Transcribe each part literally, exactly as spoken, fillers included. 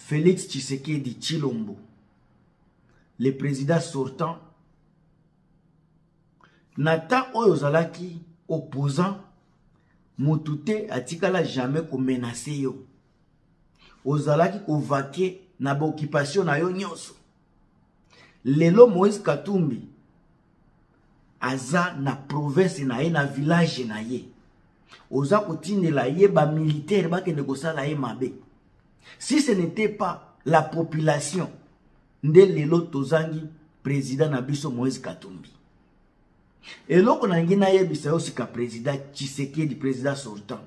Félix Tshisekedi Tshilombo, le président sortant, Nata Oyozalaki, opposant, Moutouté atikala jamais ko menacer yo. Ozalaki ko vaquer na ba occupation na yo nyonso. Lelo Moïse Katumbi aza na province na ye na village na ye. Oza kotindela ye ba militaire ba kende kosala ye mabe. Si ce n'était pas la population nde lelo tozangi président na biso Moïse Katumbi. Et là, on a dit aussi que le président Tshisekedi, le président sortant.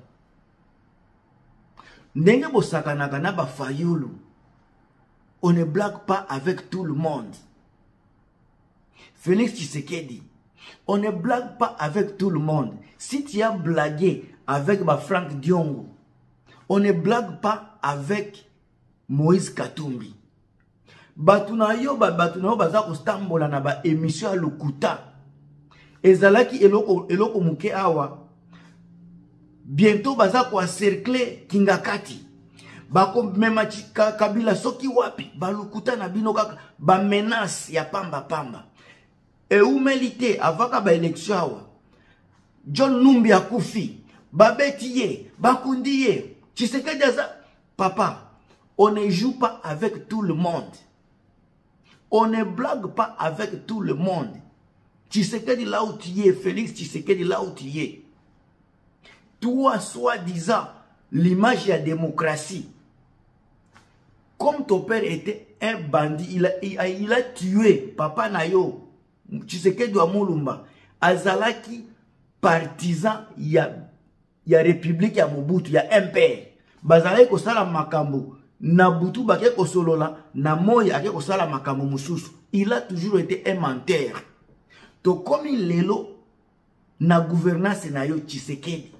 On ne blague pas avec tout le monde. Félix Tshisekedi, on ne blague pas avec tout le monde. Si tu as blagué avec Franck Diongo, on ne blague pas avec Moïse Katumbi. Batuna yo ba batuna yo baza ko stambola na ba émission à Lokuta. Ezalaki eloko eloko muke awa. Bientôt baza ko cercler Kingakati. Bako mema chika kabila soki wapi ba Lokuta na bino kaka ba menace ya pamba pamba. E humanité avaka ba élection awa. John Numbi akufi, babetiye, bakundiye. Tshisekedi aza papa, on ne joue pas avec tout le monde. On ne blague pas avec tout le monde. Tshisekedi là où tu es, Félix Tshisekedi là où tu es. Toi, soi-disant, l'image de la démocratie. Comme ton père était un bandit, il a, il a, il a tué Papa Nayo, Tshisekedi wa Mulumba, Azalaki, partisan, il y a, il y a République, il y a Mobutu, il y a un père. Bazalaki kosala makambo. Nabutu bake kosolola, na moya ake kosala makambo mususu. Il a toujours été un menteur. To comme lelo na gouvernance na yo Tshisekedi.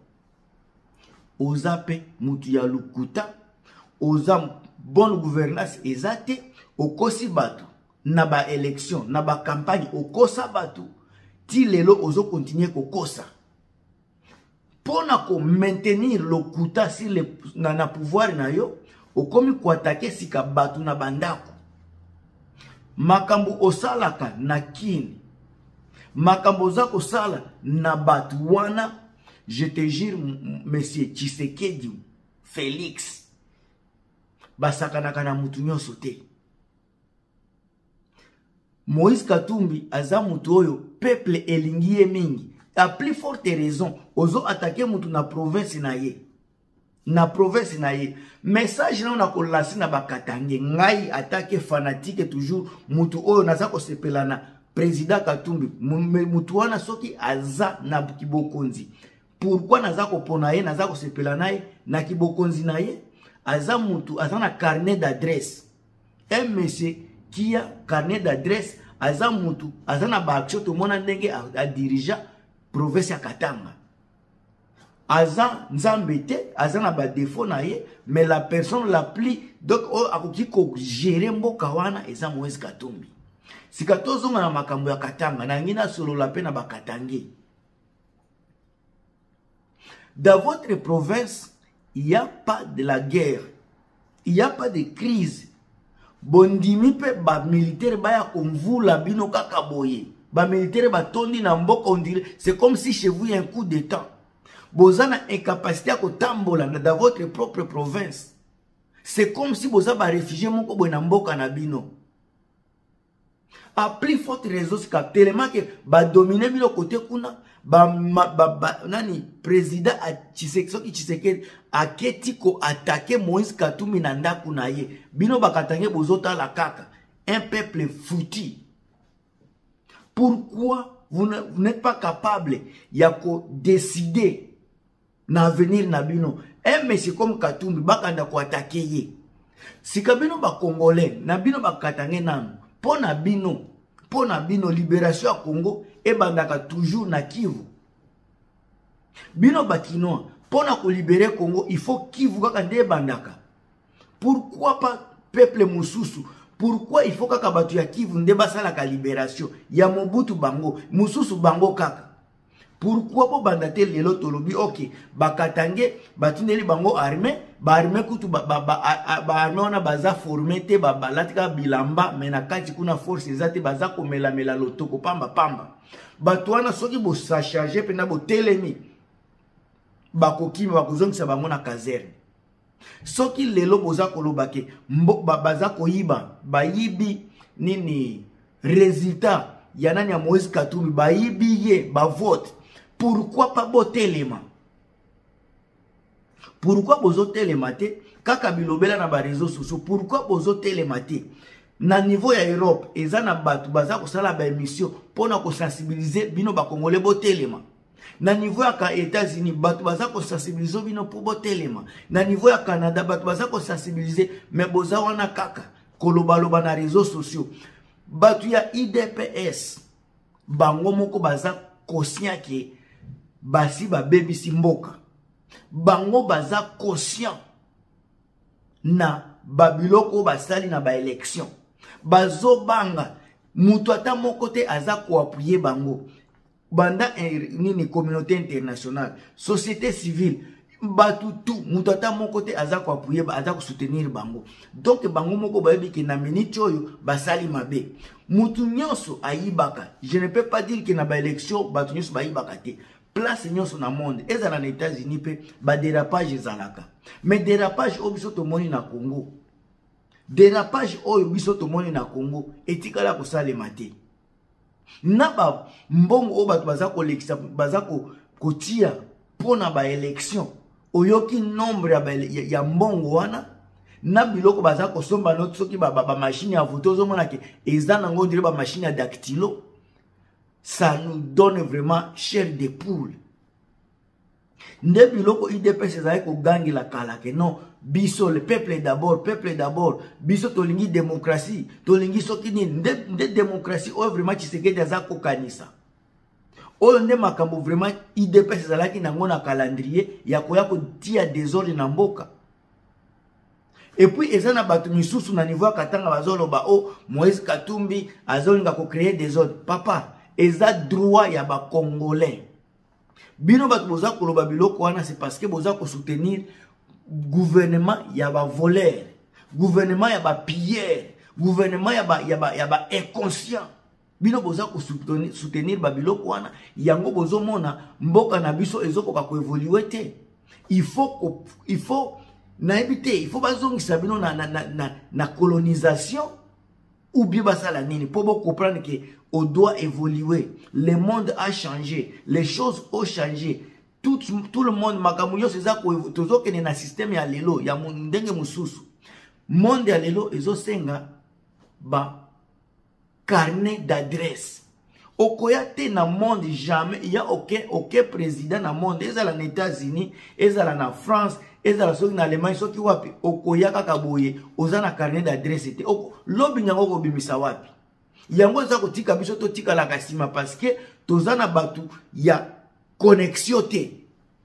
Ozape mutu ya Lokuta, oza bonne gouvernance ezate, okosi batu na ba élection, na ba campagne okosa batu. Ti lelo ozo continuer kokosa. Pour ko maintenir Lokuta si le na, na pouvoir na yo, okomi ko attaquer sika batu na bandako. Makambo osalaka na kini. Makambo za kosala na batu wana. Je te jure, monsieur Tshisekedi, Félix. Basakanaka na mutu nyonso te. Moïse Katumbi aza mutu oyo peuple elingi mingi. A plus forte raison, ozo attaquer mutu na province na ye. Na province na ye. Message na ko lasi na bakatange. Ngai attaquer fanatique toujours mutu oyo naza ko sepela na président Katumbi. Mutu wana soki aza na kibokonzi. Pourquoi naza ko pona ye naza ko sepela na ye na kibokonzi na ye? Aza mutu aza na carnet d'adresse. Un monsieur qui a carnet d'adresse, aza mutu aza na ba action to mona ndenge a, a dirigeant province ya Katanga. Aza nzambete, aza na ba défaut na ye, mais la personne la plus donc o akoki ko gérer mboka wana eza Moïse Katumbi. Sika tozonga na makambo ya Katanga na ngina solo la pe na ba Katange. Dans votre province, il n'y a pas de la guerre. Il n'y a pas de crise. Bondimi pe ba militaire ba ya konvula bino kaka boye. Ba militaire ba tondi na mboka on dirait c'est comme si chez vous il y a un coup d'état. Bozana incapacité à kotambola dans votre propre province. C'est comme si boza ba réfugié moko boye na mboka na bino. A plus forte raison c'est que tellement que ba dominer bino côté kuna ba, ba, ba, ba nani président a Tshisekedi Tshisekedi a ketiko attaquer Moïse Katumbi na ndaku na ye. Bino bakatange bozota la kaka. Un peuple foutu. Pourquoi vous n'êtes pas capable de décider na venir na bino? Un monsieur comme Katumbi bakanda ko attaquer ye. Si kabino ba congolais na bino bakatange nanu. Po na bino, po na bino libération à Congo e bandaka toujours na Kivu. Bino bakinoa, po na ko libérer Congo, il faut Kivu kaka nde bandaka. Pourquoi pas peuple mususu? Pourquoi il faut kaka batu ya Kivu nde basala ka libération? Ya Mobutu bango, mususu bango kaka. Pourquoi po bandate lelo tolobi ok bakatange batindeli bango armée ba armée kutu ba ba ba armée wana baza formé te ba balatika bilamba mena kati kuna force ezate baza komela mela lotoko pamba pamba bato wana soki bo sa charger pena bo telemi bakokima bakozongisa bango na caserne soki lelo boza kolobake baza koyiba bayibi nini résultat ya nani ya Moïse Katumbi bayibi ye ba vote. Pourquoi pas botelema? Pourquoi bozo telema te? Kaka bilobela na ba réseaux sociaux. Pourquoi bozo telema te? Na niveau ya Europe, eza na batu baza ko sala ba émission pona ko sensibiliser bino ba congolais botelema. Na niveau ya ka États-Unis, batu baza ko sensibiliser bino pour botelema. Na niveau ya Canada, batu baza ko sensibiliser mais boza wana kaka koloba loba na réseaux sociaux. Batu ya I D P S bango moko baza conscient ke basi ba baby simboka bango baza conscient na babiloko basali na ba élection bazo banga mutu ata moko te aza ko appuyer bango banda nini communauté internationale société civile batu tout mutu ata moko te aza ko appuyer aza ko soutenir bango donc bango moko bayebi ke na minute oyo basali mabe mutu nyonso ayibaka. Je ne peux pas dire que na ba élection batu nyonso bayibaka te. Place nyonso na monde ezala na États-Unis pe ba dérapage ezalaka. Mais dérapage oyo biso tomoni na Congo. Dérapage oyo biso tomoni na Congo etikala ko salema te. Na ba mbongo oyo batu baza ko lekisa baza ko kotia pona ba élection. Oyoki nombre ya, ba, ya, ya mbongo wana na biloko baza ko somba no soki ba, ba, ba machine ya photo zo mona ke eza nango ndire ba machine ya dactylo. Ça nous donne vraiment chair de poule. Nde biloko I D P S ezali ko gangi la kala ke non biso le peuple d'abord peuple d'abord biso tolingi démocratie tolingi soki ni nde, nde démocratie o vraiment Tshisekedi aza ko kanisa. Oyo nde makambo vraiment I D P S ezalaki nango na calendrier ya koya ko tia désordre na mboka. Et puis eza na batu misusu na niveau katanga bazoloba o Moïse Katumbi azolinga ko créer des ordres. Papa, eza droit ya ba congolais. Bino batu boza koloba biloko wana c'est parce que boza ko soutenir gouvernement ya ba voleur, gouvernement ya ba pilleur, gouvernement ya ba ya ba ya ba inconscient. Bino boza ko soutenir soutenir ba biloko wana yango bozo mona mboka na biso ezokoka ko évoluer te. Il faut il faut na éviter, il faut bazongisa bino na na na na colonisation ou bien basala nini pour comprendre que on doit évoluer. Le monde a changé, les choses ont changé. Tout tout le monde makamuyo seza ko tozo kene na système ya lelo ya ndenge mususu. Monde ya lelo ezo senga ba carnet d'adresse. Okoya te na monde jamais il y a aucun aucun président na monde ezala na États-Unis, ezala na France, ezala soki na Allemagne soki wapi okoya kaka boye ozana carnet d'adresse te oko lobi nyango ko bimisa wapi yango za kotika biso to tika la kasima parce que tozana batu ya connexion te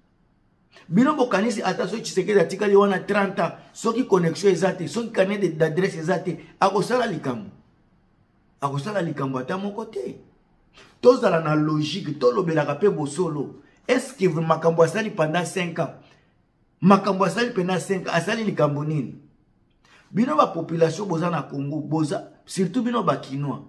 bino bokanisi ata soki Tshisekedi atika li wana trente ans soki connexion ezate soki carnet d'adresse ezate akosala likambo akosala likambo ata moko te tozala na logique to lobelaka pe bosolo est-ce que makambo asali pendant cinq ans makambo asali pendant cinq ans asali likambo nini bino ba population boza na Congo boza surtout bino ba kinois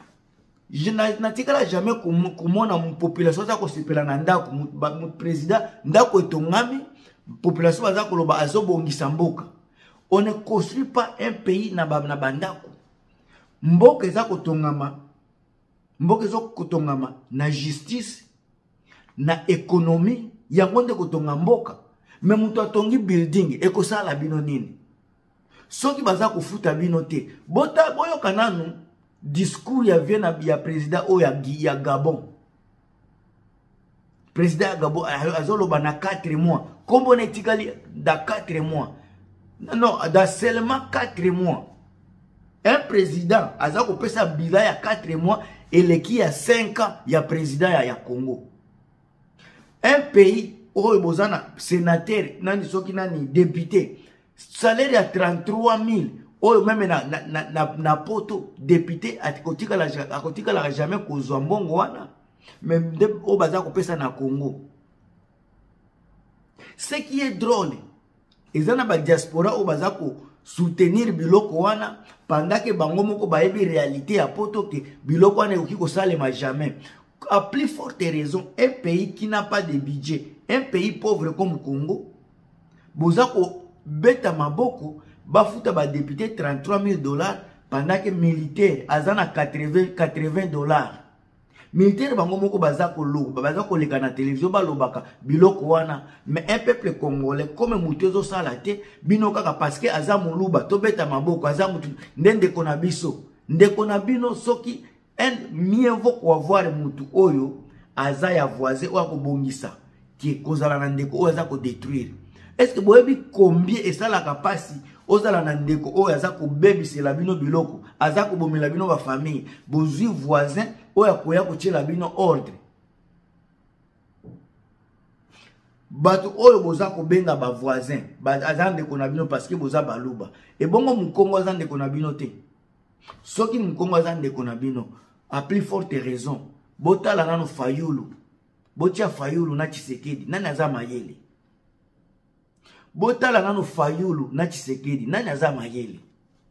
je n'atikala jamais kumona mu population za ko sepela na ndako mu président ndako etongami population baza koloba azobongisa mboka. On ne construit pas un pays na ba na bandako mboka eza kotongama mboka ezo kotongama na justice na économie yango nde kotonga mboka. Mais mutu atongi building ekosala bino nini soki baza kofuta bino te bota boyo kananu discours ya viena ya président o ya, ya Gabon président ya Gabon azoloba na quatre mois kombo na etikali da quatre mois non da seulement quatre mois un président aza kopesa bilan ya quatre mois eleki ya cinq ans ya président ya, ya Congo. Un pays oyo bozana sénateur nani soki nani député salaire ya trente-trois mille oyo même na na na, na poto député akotika la akotika la jamais kozwa mbongo wana mais nde o baza kopesa na Congo. Ce qui est drôle, ezana ba diaspora o baza ko soutenir biloko wana pendant que bango moko bayebi réalité ya poto ke biloko wana ekoki kosalema jamais. À plus forte raison, un pays qui n'a pas de budget, un pays pauvre comme Congo, boza ko beta maboko bafuta ba député trente-trois mille dollars pendant que militaire azana quatre-vingts dollars. Militaire bango moko baza ko loba baza ko leka na télévision balobaka biloko wana, mais un peuple congolais comme mutezo salate bino kaka parce que aza moluba to beta maboko aza mutu ndende kona biso ndeko na bino soki un mieux vaut avoir mutu oyo aza ya voisin ou ko bongisa ki kozala na ndeko oyo aza ko détruire. Est-ce que boyebi combien et ça la capacité ozala na ndeko oyo aza ko bebisela bino biloko aza ko bomela bino ba famille bozui voisin oyo akoya ko tiela bino ordre bato oyo boza ko benga ba voisin ba aza ndeko na bino parce que boza baluba et bongo mukongo aza ndeko na bino te soki mukongo aza ndeko na bino a plus forte raison botala nano Fayulu botia Fayulu na Tshisekedi nani aza mayele botala nano Fayulu na Tshisekedi nani aza mayele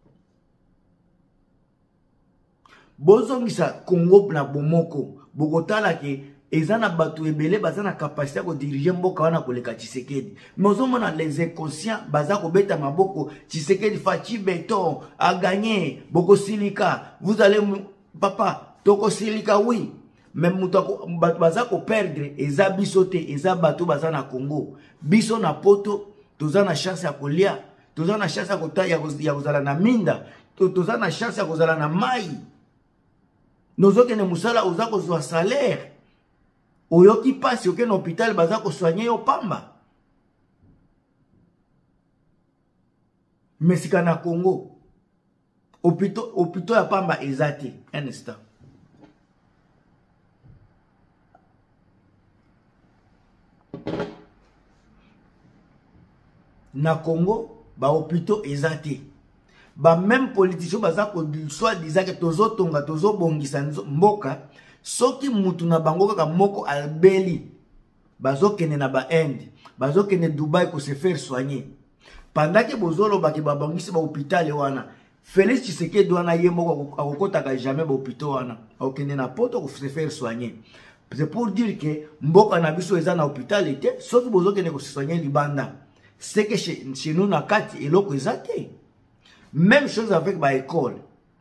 bozongisa Congo na bomoko bokotala ke ezana batu ebele bazana capacité ko diriger mboka wana koleka Tshisekedi mais ozomona les inconscients baza ko beta maboko Tshisekedi fachi beton a gagné boko silika vous allez papa toko silika oui même mutako batu baza ko perdre eza biso te eza batu baza na Congo biso na poto toza na chance ya kolia toza na chance ya kotaya ya kozala na minda toza na chance ya kozala na mai nozoke ne musala oza kozwa salaire oyoki pasi oke na hôpital baza ko soigner yo pamba mesika na Congo hôpital hôpital ya pamba ezate un instant na Congo ba hôpital ezate ba même politicien baza ko soit disant que tozo tonga tozo bongisa mboka soki mutu na bango kaka moko albeli bazo kene na ba Inde bazo kene Dubai ko se faire soigner pendant que bozolo ba ke ba bongisi ba hôpital wana Félix Tshisekedi wana ye moko akokota ka jamais ba hôpital wana okene na poto ko se faire soigner. C'est pour dire que mboka na biso eza na hôpital était soki bozo kene ko se soigner libanda c'est que chez, chez nous na kati eloko ezate. Même chose avec ba école.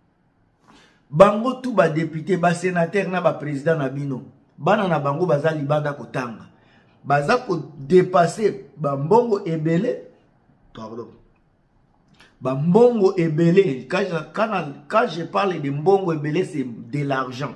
Bango tout ba député, ba sénateur na ba président na bino. Bana na bango baza libanda kotanga. Baza ko dépasser ba mbongo ebele. Pardon. Ba mbongo ebele. Quand, quand, quand je parle de mbongo ebele, c'est de l'argent.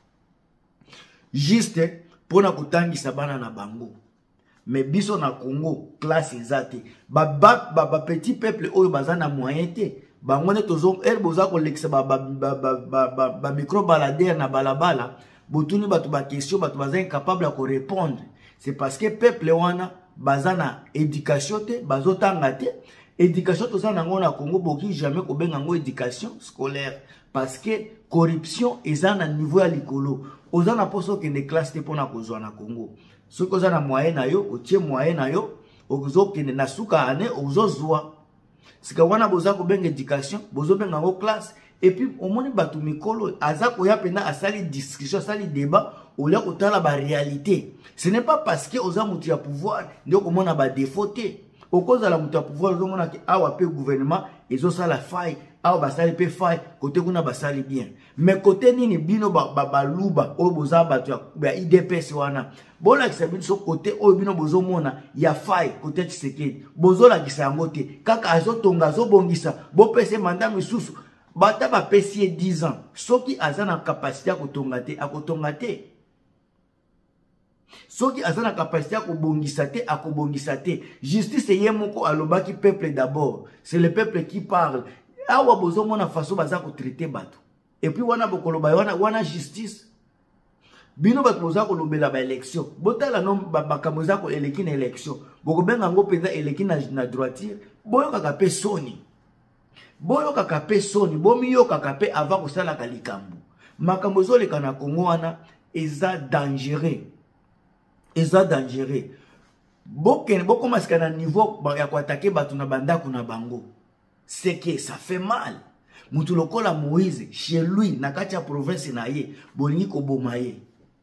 Juste pour na kotangisa bana na bango. Mais biso na Congo classe ezate ba ba ba, ba petit peuple oyo baza na moyen te bangone tozo er boza ko lexa ba ba ba ba ba, ba micro baladeur na balabala botuni batu ba question batu baza incapable ko répondre c'est parce que peuple wana baza na éducation te bazotanga te éducation toza nango na Congo boki jamais ko benga ngo éducation scolaire parce que corruption eza na niveau ya likolo oza na poso ke ne classe te pona kozwa na Congo. Ce que vous avez moyen na yo, otie moyen na yo, ozo kene na suka ane, ozo zwa. Sika wana boza ko benga éducation, bozo benga ngo classe, et puis au moni batu mikolo, aza ko ya pena asali discussion, asali débat, ou ya kotala ba réalité. Ce n'est pas parce que oza mutu ya pouvoir, ndio ko mona ba défaut te. Au cause de la mutu ya pouvoir, ozo mona ki awa pe gouvernement, ezo sala faille, awa basali pe faille, côté kuna basali bien. Mais côté nini bino ba ba, ba luba, o boza batu ya I D P S wana. Bola kisa biso côté o bino bozo mona ya faille côté Tshisekedi bozo la kisa ngote kaka azo tonga zo bongisa bo pese mandat misusu bata ba pesi dix ans soki azana capacité ya kotonga te akotonga te soki azana capacité ya kobongisa te akobongisa te justice ye moko alobaki peuple d'abord c'est le peuple qui parle awa bozo mona façon baza ko traiter bato et puis wana bokoloba wana wana justice bino bato boza ko lobela ba élection botala no makambo za ko eleki na élection boko benga ngo penza eleki na, na droitier boyo kaka pe soni boyo kaka pe soni bomi yo kaka pe avant ko sala ka likambo makambo zo leka na Congo wana eza dangereux eza dangereux bokene bokoma sika na niveau ya koatake bato na bandako na bango c'est que ça fait mal mutu lokola Moïse chez lui na kati ya province na ye bolingi koboma ye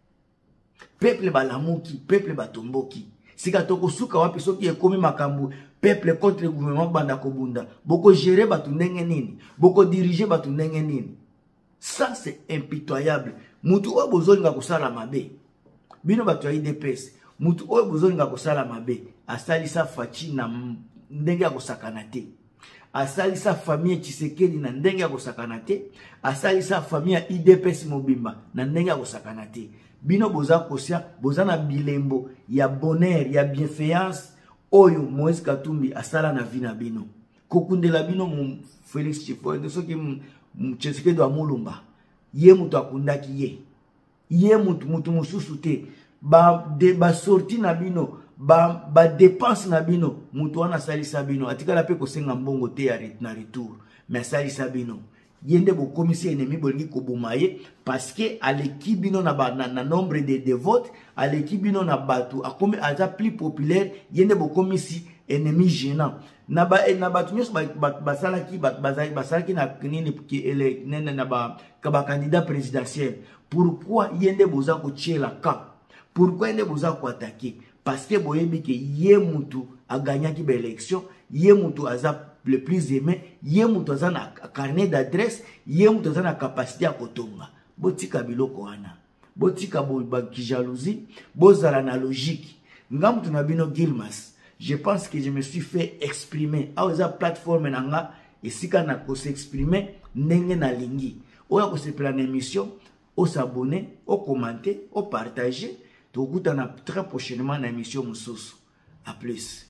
peuple balamuki peuple batomboki sika toko suka wapi soki ekomi makambo peuple contre gouvernement banda kobunda boko gérer bato ndenge nini boko diriger bato ndenge nini ça c'est impitoyable mutu oyo bozolinga kosala mabe bino bato ya I D P S mutu oyo bozolinga kosala mabe asalisa fachi na ndenge ya kosakana te asalisa famille Tshisekedi na ndenge ya kosakana te asalisa famille ya I D P S mobimba na ndenge ya kosakana te bino boza kosia boza na bilembo ya bonheur ya bienfaillance oyo Moïse Katumbi asala na vina bino kokundela bino mu Félix Tshisekedi soki Tshisekedi wa mulumba ye mutu akundaki ye ye mutu mutu mususu te ba de ba sorti na bino ba ba dépense na bino mutu wana salisa bino atikala pe kosenga mbongo te ya na retour mais salisa bino yende bo komisi ennemi bolingi koboma ye parce que aleki bino na, ba, na, na nombre de, de votes aleki bino na batu akomi aza plus populaire yende bo komisi ennemi gênant na ba na batu nyos basalaki bazali basalaki na nini ki ele nene na ba ka candidat présidentiel pourquoi yende boza ko tchela ka pourquoi yende boza ko attaquer parce que boyebi ke ye mutu a gagné ki ba élection ye mutu aza le plus aimé ye mutu aza na carnet d'adresse ye mutu aza na capacité à kotonga botika biloko wana botika bo ba ki jalousie bozala na logique ngamu tuna bino Gilmas. Je pense que je me suis fait exprimer. A oza plateforme nanga esika na ko s'exprimer ndenge na lingi. Oya ko se plan émission, o s'abonner, o commenter, o partager. Tokutana très prochainement na émission mususu. À plus.